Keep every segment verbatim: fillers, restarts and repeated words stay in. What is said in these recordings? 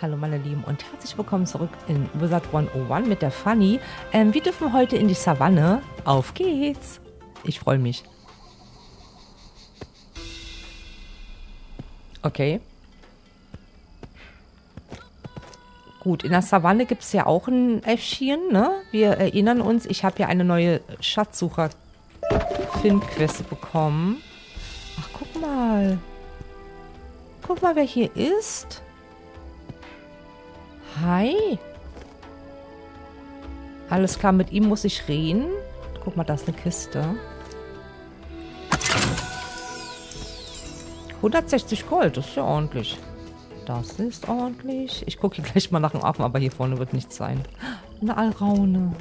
Hallo meine Lieben und herzlich willkommen zurück in Wizard hundertundeins mit der Fanny. Ähm, wir dürfen heute in die Savanne. Auf geht's! Ich freue mich. Okay. Gut, in der Savanne gibt es ja auch ein Äffchen, ne? Wir erinnern uns, ich habe ja eine neue Schatzsucher-Filmquest bekommen. Ach, guck mal. Guck mal, wer hier ist. Hi. Alles klar, mit ihm muss ich reden. Guck mal, da ist eine Kiste. hundertsechzig Gold, das ist ja ordentlich. Das ist ordentlich. Ich gucke hier gleich mal nach dem Affen, aber hier vorne wird nichts sein. Eine Alraune.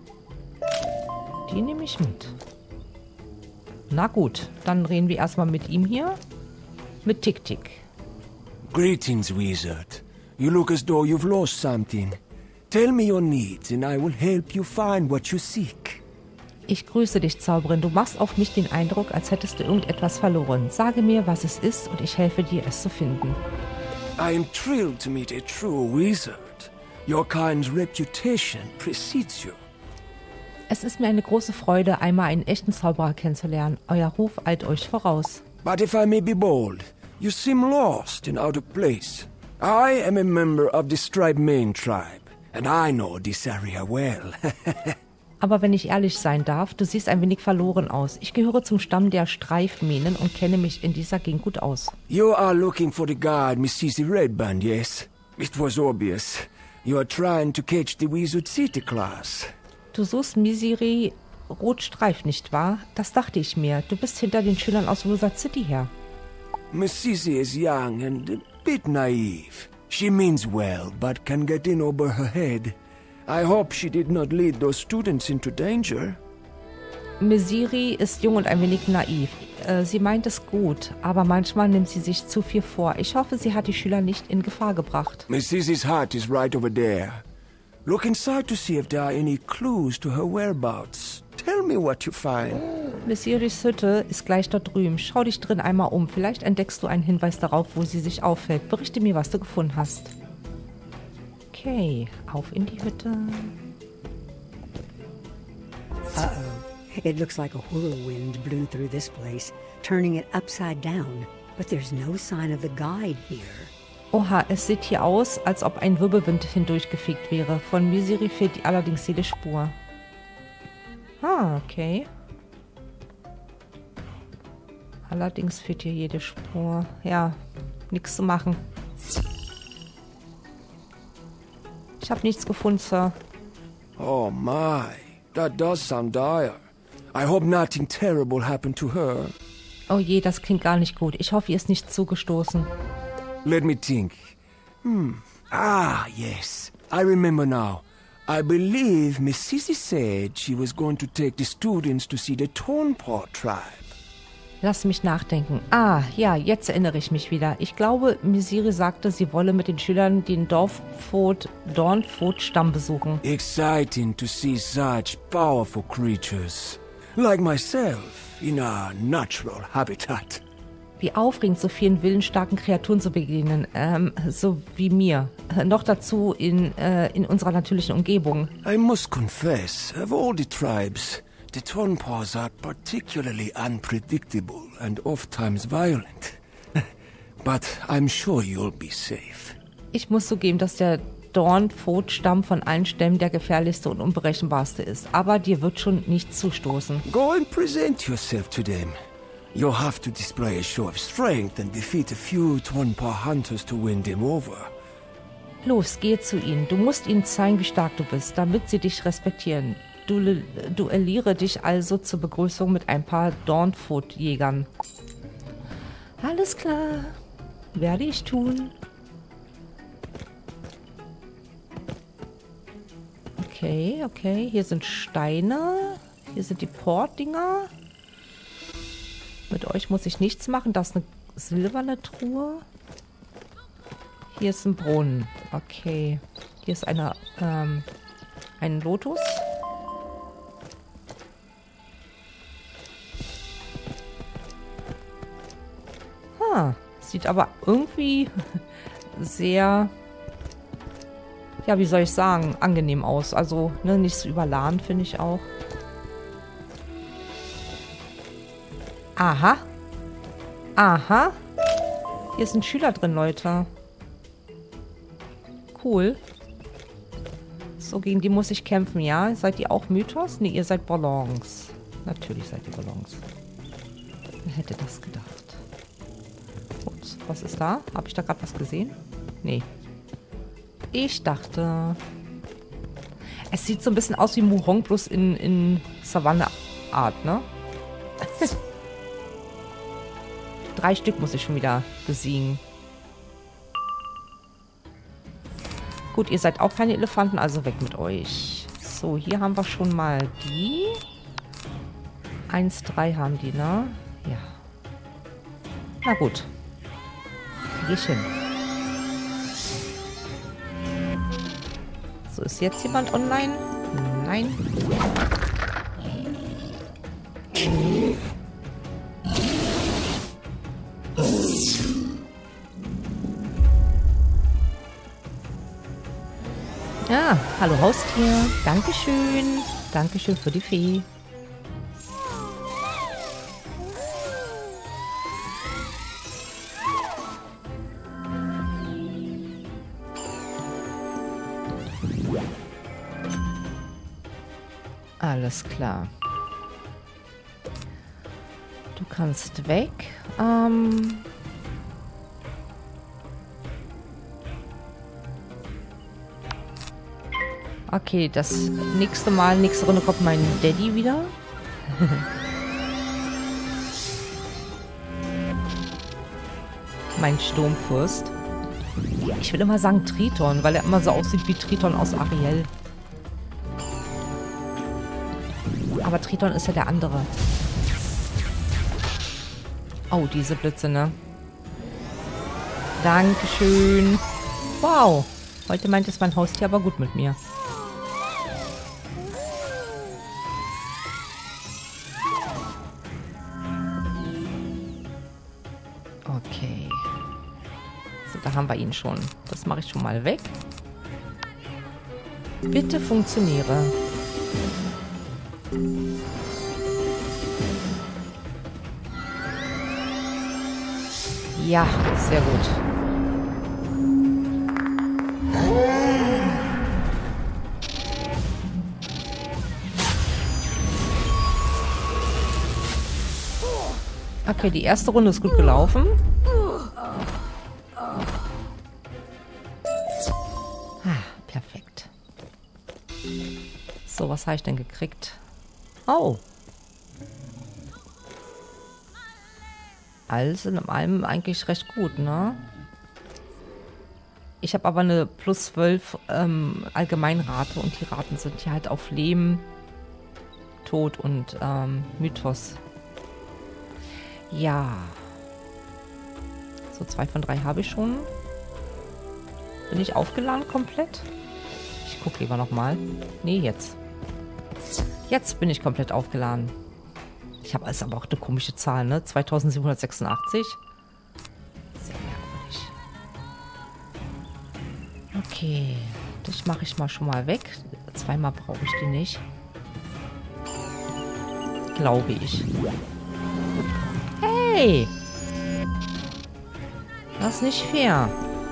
Die nehme ich mit. Na gut, dann reden wir erstmal mit ihm hier. Mit Tick-Tick. Greetings, Wizard. You look as though you've lost something. Tell me your needs and I will help you find what you seek. Ich grüße dich, Zauberin. Du machst auf mich den Eindruck, als hättest du irgendetwas verloren. Sage mir, was es ist, und ich helfe dir, es zu finden. I am thrilled to meet a true wizard. Your kind's reputation precedes you. Es ist mir eine große Freude, einmal einen echten Zauberer kennenzulernen. Euer Ruf eilt euch voraus. But if I may be bold, you seem lost and out of place. I am a member of the Striped Mane tribe, and I know this area well. Aber wenn ich ehrlich sein darf, du siehst ein wenig verloren aus. Ich gehöre zum Stamm der Streifmähnen und kenne mich in dieser Gegend gut aus. You are looking for the guide Missus Redband, yes? It was obvious. You are trying to catch the Wizard City class. Du suchst Misiri Rotstreif, nicht wahr? Das dachte ich mir. Du bist hinter den Schülern aus Wizard City her. Missus is young and a bit naive. She means well, but can get in over her head. I hope she did not lead those students into danger. Misiri ist jung und ein wenig naiv. Äh, sie meint es gut, aber manchmal nimmt sie sich zu viel vor. Ich hoffe, sie hat die Schüler nicht in Gefahr gebracht. Missus's hut is right over there. Look inside to see if there are any clues to her whereabouts. Tell me what you find. Misiris Hütte ist gleich dort drüben. Schau dich drin einmal um. Vielleicht entdeckst du einen Hinweis darauf, wo sie sich aufhält. Berichte mir, was du gefunden hast. Okay, auf in die Hütte. Uh-oh. It looks like a whirlwind blew through this place, turning it upside down. But there's no sign of the guide here. Oha, es sieht hier aus, als ob ein Wirbelwind hindurchgefegt wäre. Von Misiri fehlt allerdings jede Spur. Ah, okay. Allerdings fehlt hier jede Spur. Ja, nichts zu machen. Ich habe nichts gefunden, Sir. Oh my, that does sound dire. I hope nothing terrible happened to her. Oh je, das klingt gar nicht gut. Ich hoffe, ihr ist nicht zugestoßen. Let me think. Hmm. Ah, yes. I remember now. I believe Miss Sissy said she was going to take the students to see the Tonpaw tribe. Lass mich nachdenken. Ah, ja, jetzt erinnere ich mich wieder. Ich glaube, Misiri sagte, sie wolle mit den Schülern den Dorfpfot, Dornpfot-Stamm besuchen. Exciting to see such powerful creatures. Like myself, in a natural habitat. Wie aufregend, so vielen willensstarken Kreaturen zu begegnen. Ähm, so wie mir. Noch dazu in, äh, in unserer natürlichen Umgebung. I must confess, of all the tribes, the Tonpaws are particularly unpredictable and oft-times violent. But I'm sure you'll be safe. Ich muss zugeben, dass der Dornpfot-Stamm von allen Stämmen der gefährlichste und unberechenbarste ist. Aber dir wird schon nichts zustoßen. Go and present yourself to them. You'll have to display a show of strength and defeat a few Tonpaw hunters to win them over. Los, geh zu ihnen. Du musst ihnen zeigen, wie stark du bist, damit sie dich respektieren. Du duelliere dich also zur Begrüßung mit ein paar Dornpfot-Jägern. Alles klar. Werde ich tun. Okay, okay. Hier sind Steine. Hier sind die Portdinger. Mit euch muss ich nichts machen. Das ist eine silberne Truhe. Hier ist ein Brunnen. Okay. Hier ist eine, ähm, ein Lotus. Ah, sieht aber irgendwie sehr ja, wie soll ich sagen, angenehm aus. Also, ne, nicht so überladen, finde ich auch. Aha. Aha. Hier ist ein Schüler drin, Leute. Cool. So, gegen die muss ich kämpfen, ja? Seid ihr auch Mythos? Ne, ihr seid Balance. Natürlich seid ihr Balance. Wer hätte das gedacht? Ups, was ist da? Habe ich da gerade was gesehen? Nee. Ich dachte... Es sieht so ein bisschen aus wie Muhong, bloß in, in Savanne-Art, ne? Drei Stück muss ich schon wieder besiegen. Gut, ihr seid auch keine Elefanten, also weg mit euch. So, hier haben wir schon mal die. Eins, drei haben die, ne? Ja. Na gut. Krieg ich hin. So, ist jetzt jemand online? Nein. Ja, hallo Haustier. Dankeschön. Dankeschön für die Fee. Alles klar. Du kannst weg. Ähm... Okay, das nächste Mal, nächste Runde kommt mein Daddy wieder. Mein Sturmfürst. Ich will immer sagen Triton, weil er immer so aussieht wie Triton aus Ariel. Aber Triton ist ja der andere. Oh, diese Blitze, ne? Dankeschön. Wow. Heute meint es mein Haustier aber gut mit mir. Okay. So, da haben wir ihn schon. Das mache ich schon mal weg. Bitte funktioniere. Ja, sehr gut. Okay, die erste Runde ist gut gelaufen. Ah, perfekt. So, was habe ich denn gekriegt? Oh. Alles in allem eigentlich recht gut, ne? Ich habe aber eine plus zwölf ähm, Allgemeinrate und die Raten sind hier halt auf Leben, Tod und ähm, Mythos. Ja. So, zwei von drei habe ich schon. Bin ich aufgeladen komplett? Ich gucke lieber nochmal. Nee, jetzt. Jetzt bin ich komplett aufgeladen. Ich habe also aber auch eine komische Zahl, ne? zweitausendsiebenhundertsechsundachtzig. Sehr merkwürdig. Okay. Das mache ich mal schon mal weg. Zweimal brauche ich die nicht. Glaube ich. Hey! Das ist nicht fair.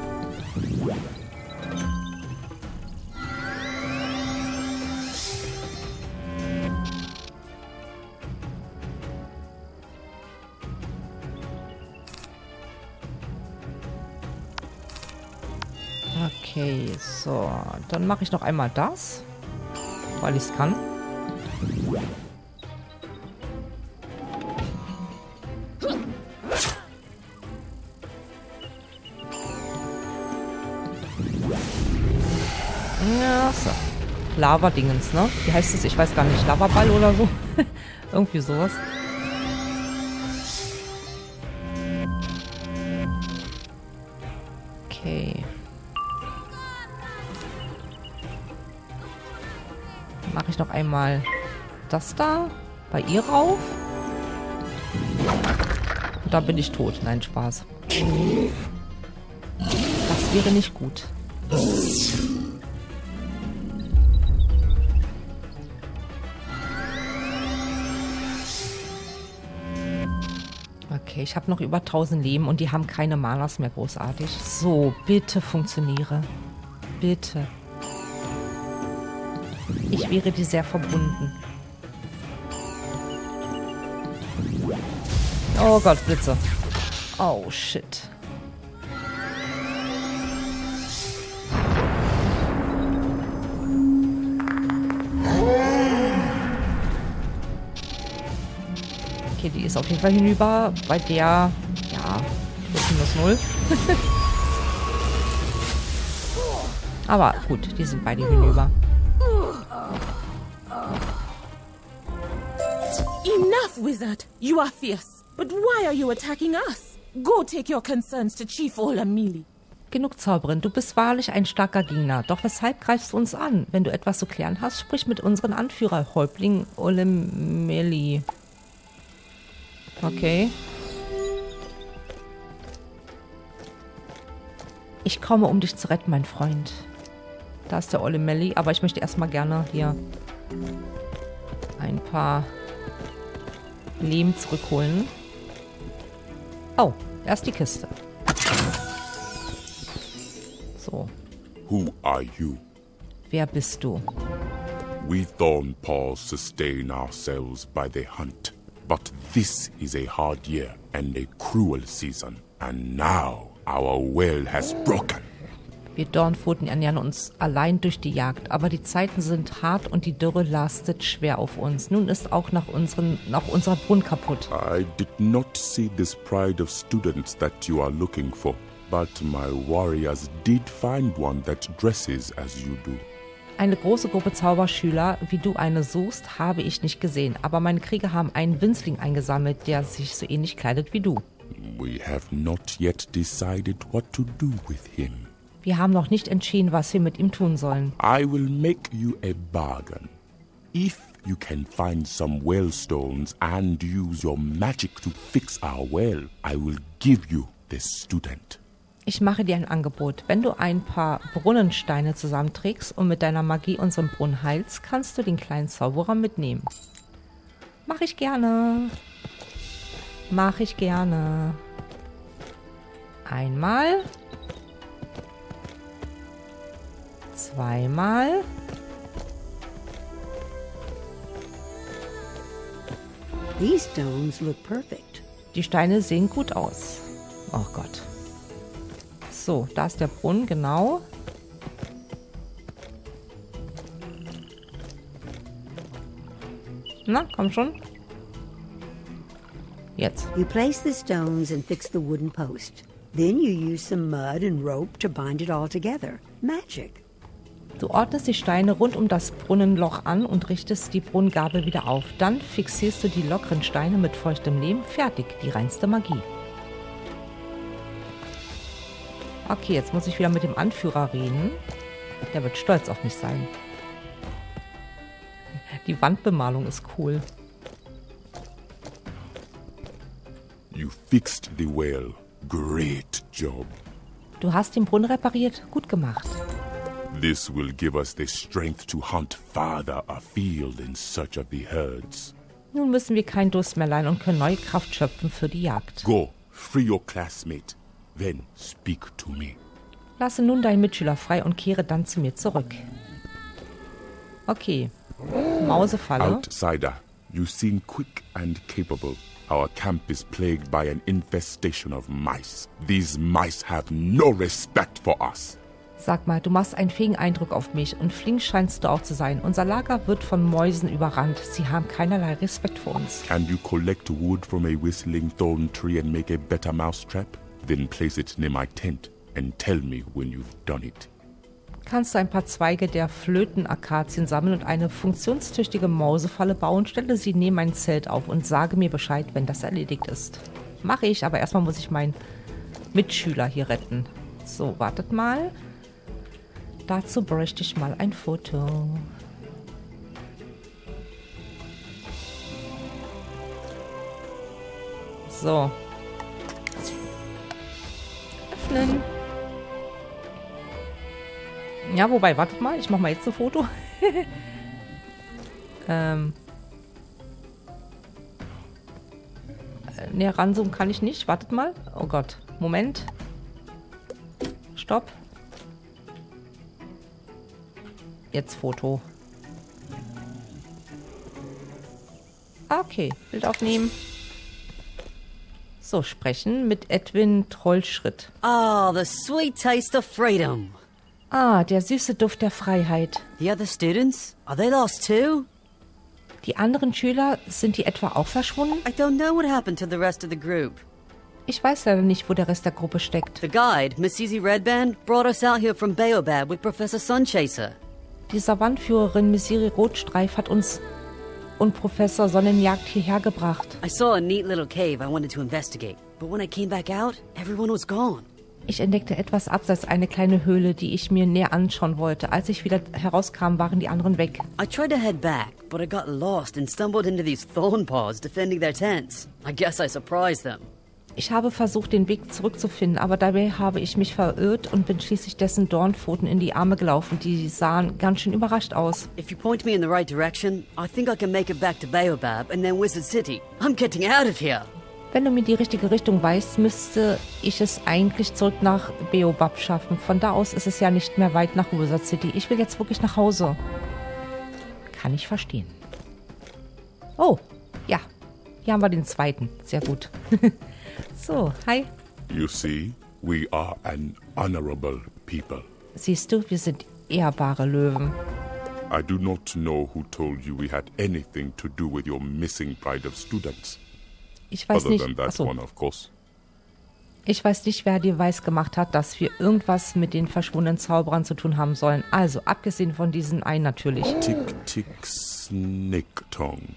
Okay, so. Dann mache ich noch einmal das, weil ich es kann. Ja, so. Lava-Dingens, ne? Wie heißt es? Ich weiß gar nicht. Lavaball oder so? Irgendwie sowas. Okay. Mache ich noch einmal das da bei ihr rauf. Und dann bin ich tot. Nein, Spaß. Das wäre nicht gut. Okay, ich habe noch über tausend Leben und die haben keine Manas mehr großartig. So, bitte funktioniere. Bitte. Ich wäre dir sehr verbunden. Oh Gott, Blitze. Oh, shit. Okay, die ist auf jeden Fall hinüber. Bei der, ja, plus minus null. Aber gut, die sind beide hinüber. Enough, wizard! You are fierce. But why are you attacking us? Go take your concerns to Chief Olamili. Genug, Zauberin. Du bist wahrlich ein starker Gegner. Doch weshalb greifst du uns an? Wenn du etwas zu klären hast, sprich mit unseren Anführer, Häuptling Olamili. Okay. Ich komme, um dich zu retten, mein Freund. Da ist der Olamili, aber ich möchte erstmal gerne hier ein paar Lehm zurückholen. Oh, erst die Kiste. So. Who are you? Wer bist du? We Thornpaws sustain ourselves by the hunt. But this is a hard year and a cruel season. And now our well has broken. Wir Dornpfoten ernähren uns allein durch die Jagd, aber die Zeiten sind hart und die Dürre lastet schwer auf uns. Nun ist auch nach, unseren, nach unserer Brunnen kaputt. I did not see this pride of students that you are looking for, but my warriors did find one that dresses as you do. Eine große Gruppe Zauberschüler, wie du eine suchst, habe ich nicht gesehen, aber meine Krieger haben einen Winzling eingesammelt, der sich so ähnlich kleidet wie du. We have not yet decided what to do with him. Wir haben noch nicht entschieden, was wir mit ihm tun sollen. I will make you a bargain. If you can find some well stones and use your magic to fix our well, I will give you the student. Ich mache dir ein Angebot. Wenn du ein paar Brunnensteine zusammenträgst und mit deiner Magie unseren Brunnen heilst, kannst du den kleinen Zauberer mitnehmen. Mach ich gerne. Mach ich gerne. Einmal. Zweimal. These stones look perfect. Die Steine sehen gut aus. Oh Gott. So, da ist der Brunnen, genau. Na, komm schon. Jetzt. You place the stones and fix the wooden post. Then you use some mud and rope to bind it all together. Magic. Du ordnest die Steine rund um das Brunnenloch an und richtest die Brunnengabel wieder auf. Dann fixierst du die lockeren Steine mit feuchtem Lehm. Fertig, die reinste Magie. Okay, jetzt muss ich wieder mit dem Anführer reden. Der wird stolz auf mich sein. Die Wandbemalung ist cool. You fixed the well. Great job. Du hast den Brunnen repariert. Gut gemacht. This will give us the strength to hunt farther afield in search of the herds. Nun müssen wir keinen Durst mehr leiden und können neue Kraft schöpfen für die Jagd. Go, free your classmate, then speak to me. Lasse nun deinen Mitschüler frei und kehre dann zu mir zurück. Okay. Mausefalle. Outsider, you seem quick and capable. Our camp is plagued by an infestation of mice. These mice have no respect for us. Sag mal, du machst einen fähigen Eindruck auf mich und flink scheinst du auch zu sein. Unser Lager wird von Mäusen überrannt. Sie haben keinerlei Respekt vor uns. Can you collect wood from a whistling thorn tree and make a better mousetrap? Then place it near my tent and tell me when you've done it. Kannst du ein paar Zweige der Flötenakazien sammeln und eine funktionstüchtige Mausefalle bauen? Stelle sie neben mein Zelt auf und sage mir Bescheid, wenn das erledigt ist. Mache ich, aber erstmal muss ich meinen Mitschüler hier retten. So, wartet mal. Dazu bräuchte ich mal ein Foto. So. Öffnen. Ja, wobei, wartet mal, ich mache mal jetzt ein Foto. ähm. näher ranzoomen kann ich nicht. Wartet mal. Oh Gott. Moment. Stopp. Jetzt Foto. Okay, Bild aufnehmen. So, sprechen mit Edwin Trollschritt. Ah, the sweet taste of freedom. Ah, der süße Duft der Freiheit. The other students, are they lost too? Die anderen Schüler, sind die etwa auch verschwunden? I don't know what happened to the rest of the group. Ich weiß leider nicht, wo der Rest der Gruppe steckt. The guide, Miss Easy Redband, brought us out here from Baobab with Professor Sunchaser. Die Savannführerin Misiri Rotstreif hat uns und Professor Sonnenjagd hierher gebracht. I saw a neat little cave I wanted to investigate, but when I came back out, everyone was gone. Ich entdeckte etwas abseits eine kleine Höhle, die ich mir näher anschauen wollte. Als ich wieder herauskam, waren die anderen weg. I tried to head back, but I got lost and stumbled into these thorn paws defending their tents. I guess I surprised them. Ich habe versucht, den Weg zurückzufinden, aber dabei habe ich mich verirrt und bin schließlich dessen Dornpfoten in die Arme gelaufen. Die sahen ganz schön überrascht aus. If you point me in the right direction, I think I can make it back to Baobab and then Wizard City. I'm getting out of here. Wenn du mir die richtige Richtung weißt, müsste ich es eigentlich zurück nach Baobab schaffen. Von da aus ist es ja nicht mehr weit nach Wizard City. Ich will jetzt wirklich nach Hause. Kann ich verstehen. Oh, ja. Hier haben wir den zweiten. Sehr gut. So, hi. You see, we are an honorable people. Siehst du, wir sind ehrbare Löwen. I do not know who told you we had anything to do with your missing pride of students. Ich weiß Other nicht, than that achso. one, of course. Ich weiß nicht, wer dir weiß gemacht hat, dass wir irgendwas mit den verschwundenen Zauberern zu tun haben sollen. Also, abgesehen von diesen einen natürlich. Tick Tick Snake Tongue.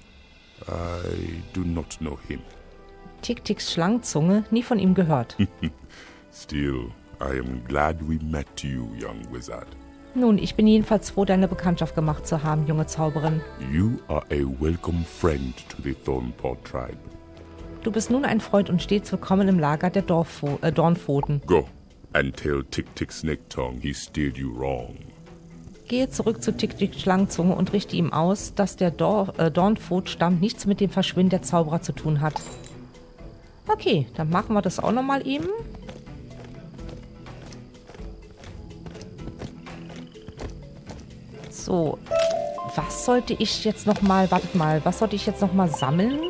I do not know him. Tick-Ticks Schlangenzunge, nie von ihm gehört. Still, I am glad we met you, young wizard. Nun, ich bin jedenfalls froh, deine Bekanntschaft gemacht zu haben, junge Zauberin. You are a welcome friend to the Thornpaw tribe. Du bist nun ein Freund und stets willkommen im Lager der Dorffo äh, Dornpfoten. Go and tell Tick Tick Snake Tongue he steered you wrong. Gehe zurück zu Tick-Tick Schlangenzunge und richte ihm aus, dass der Dor äh, Dornpfotstamm nichts mit dem Verschwinden der Zauberer zu tun hat. Okay, dann machen wir das auch nochmal eben. So, was sollte ich jetzt nochmal, wartet mal, was sollte ich jetzt nochmal sammeln?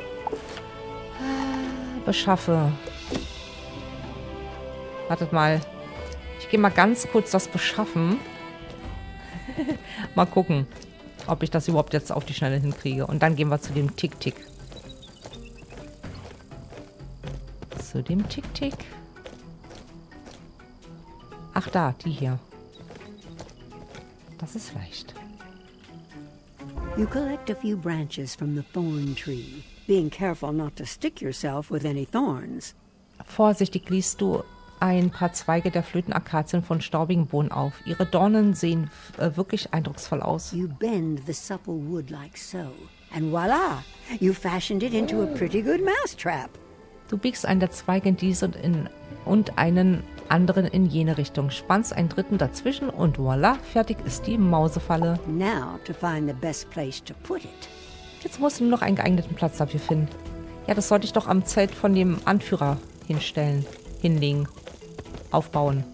Beschaffe. Wartet mal. Ich gehe mal ganz kurz das beschaffen. Mal gucken, ob ich das überhaupt jetzt auf die Schnelle hinkriege. Und dann gehen wir zu dem Tick-Tick. Zu dem Tick-Tick. Ach da, die hier. Das ist leicht. You collect a few branches from the thorn tree, being careful not to stick yourself with any thorns. Vorsichtig liest du ein paar Zweige der Flötenakazien von staubigen Bohnen auf. Ihre Dornen sehen äh, wirklich eindrucksvoll aus. You bend the supple wood like so, and voila! You fashioned it into a pretty good mousetrap. Du biegst einen der Zweige in diese und, in, und einen anderen in jene Richtung, spannst einen dritten dazwischen und voila, fertig ist die Mausefalle. Now to find the best place to put it. Jetzt musst du nur noch einen geeigneten Platz dafür finden. Ja, das sollte ich doch am Zelt von dem Anführer hinstellen, hinlegen, aufbauen.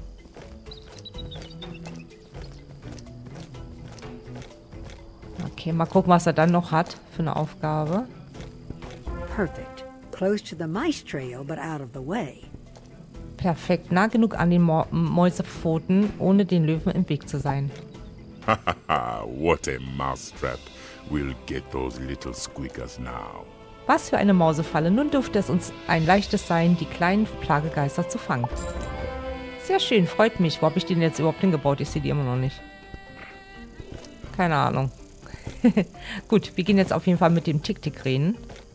Okay, mal gucken, was er dann noch hat für eine Aufgabe. Perfect. Close to the mice trail, but out of the way. Perfekt, nah genug an den Mo Mäusepfoten, ohne den Löwen im Weg zu sein. Haha, what a mousetrap. We'll get those little squeakers now. Was für eine Mausefalle. Nun dürfte es uns ein leichtes sein, die kleinen Plagegeister zu fangen. Sehr schön, freut mich. Wo habe ich den jetzt überhaupt hingebaut? Ich sehe die immer noch nicht. Keine Ahnung. Gut, wir gehen jetzt auf jeden Fall mit dem Tick-Tick reden.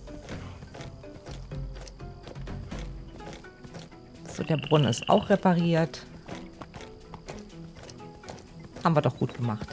So, der Brunnen ist auch repariert. Haben wir doch gut gemacht.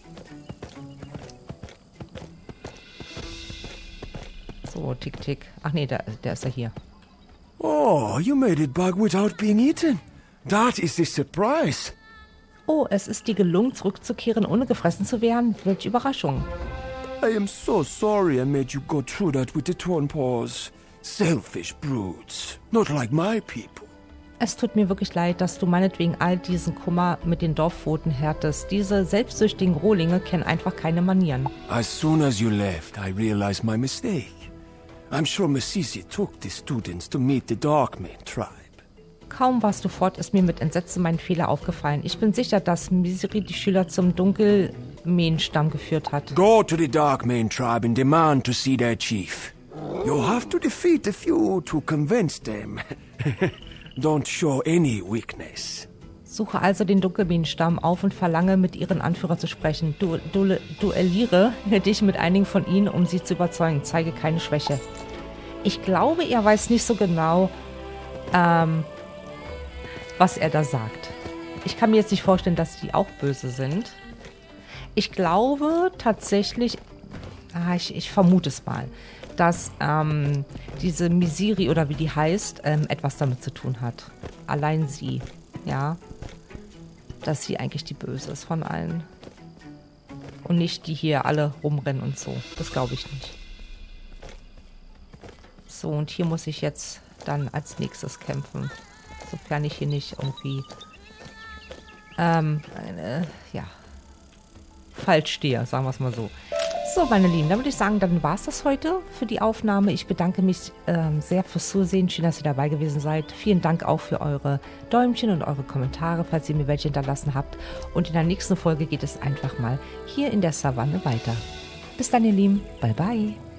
So, Tick-Tick. Ach nee, der, der ist ja hier. Oh, you made it back without being eaten. That is the surprise. Oh, es ist dir gelungen, zurückzukehren, ohne gefressen zu werden. Welche Überraschung. I am so sorry I made you go through that with the Thornpaws. Selfish brutes, not like my people. Es tut mir wirklich leid, dass du meinetwegen all diesen Kummer mit den Dorfpfoten härtest. Diese selbstsüchtigen Rohlinge kennen einfach keine Manieren. As soon as you left, I realized my mistake. I'm sure Masisi took the students to meet the Darkman tribe. Kaum warst du fort, ist mir mit Entsetzen mein Fehler aufgefallen. Ich bin sicher, dass Misiri die Schüler zum Dunkelmähenstamm geführt hat. Go to the Darkman tribe and demand to see their chief. You'll have to defeat a few to convince them. Don't show any weakness. Suche also den Dunkelbienenstamm auf und verlange, mit ihren Anführer zu sprechen. Du, du, duelliere dich mit einigen von ihnen, um sie zu überzeugen. Zeige keine Schwäche. Ich glaube, er weiß nicht so genau, ähm, was er da sagt. Ich kann mir jetzt nicht vorstellen, dass die auch böse sind. Ich glaube tatsächlich, ah, ich, ich vermute es mal, dass ähm, diese Misiri oder wie die heißt, ähm, etwas damit zu tun hat. Allein sie, ja. Dass sie eigentlich die Böse ist von allen. Und nicht die hier alle rumrennen und so. Das glaube ich nicht. So, und hier muss ich jetzt dann als nächstes kämpfen. Sofern ich hier nicht irgendwie ähm, eine, ja, falsch stehe, sagen wir es mal so. So, meine Lieben, dann würde ich sagen, dann war es das heute für die Aufnahme. Ich bedanke mich ähm, sehr fürs Zusehen. Schön, dass ihr dabei gewesen seid. Vielen Dank auch für eure Däumchen und eure Kommentare, falls ihr mir welche hinterlassen habt. Und in der nächsten Folge geht es einfach mal hier in der Savanne weiter. Bis dann, ihr Lieben. Bye, bye.